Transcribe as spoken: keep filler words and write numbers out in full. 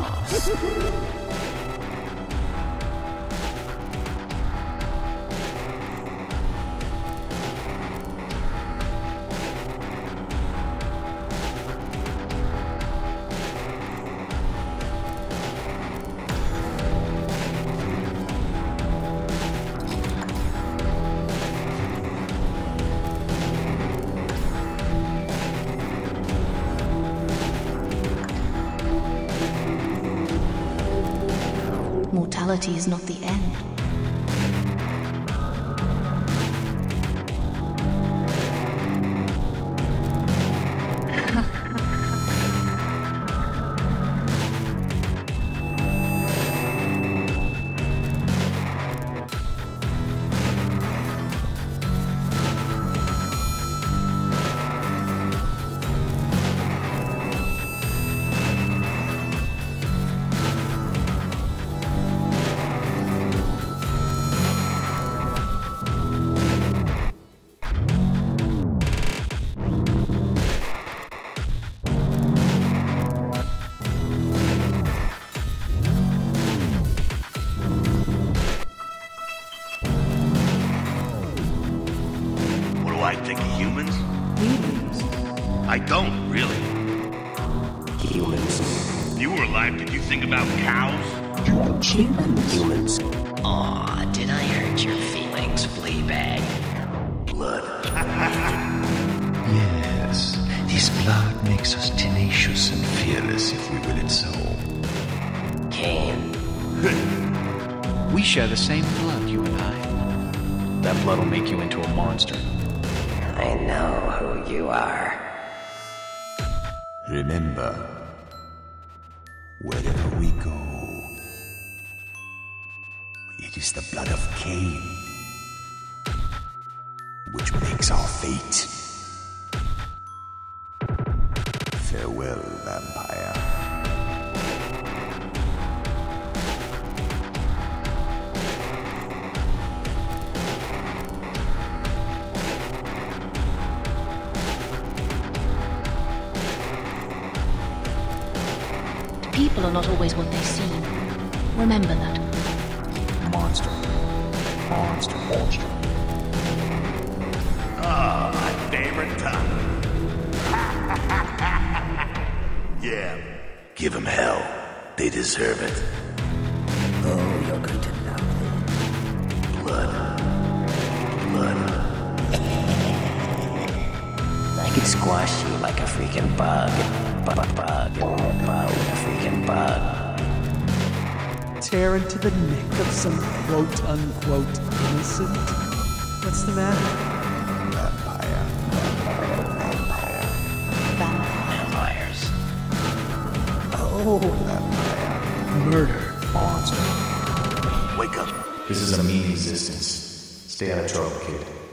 boss. Mortality is not the end. I think of humans? Humans? I don't, really. Humans. If you were alive, did you think about cows? Humans? Humans. Aw, did I hurt your feelings, Fleabag? Blood. Yes, this blood makes us tenacious and fearless if we will it so. Kane. We share the same blood, you and I. That blood will make you into a monster. I know who you are. Remember, wherever we go, it is the blood of Cain which makes our fate. Farewell, vampire. People are not always what they seem. Remember that. Monster. Monster. Monster. Oh, my favorite time. Yeah. Give them hell. They deserve it. Oh, you're going to love them. Blood. Blood. I could squash you like a freaking bug. Bug, bug, bug, a freaking bug. Tear into the neck of some quote-unquote innocent? What's the matter? Vampire. Vampire. Vampires. Oh, Vampire. murder. Monster. Wake up. This is a mean existence. Stay out of trouble, kid.